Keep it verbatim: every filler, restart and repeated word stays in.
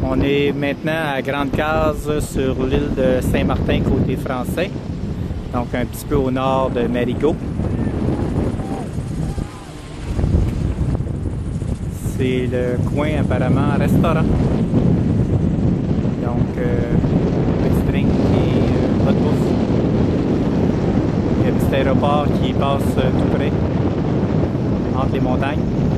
On est maintenant à Grande-Case sur l'île de Saint-Martin côté français, donc un petit peu au nord de Marigot. C'est le coin apparemment restaurant. Donc euh, petit drink et euh, pas de bouffe. Il y a un petit aéroport qui passe euh, tout près entre les montagnes.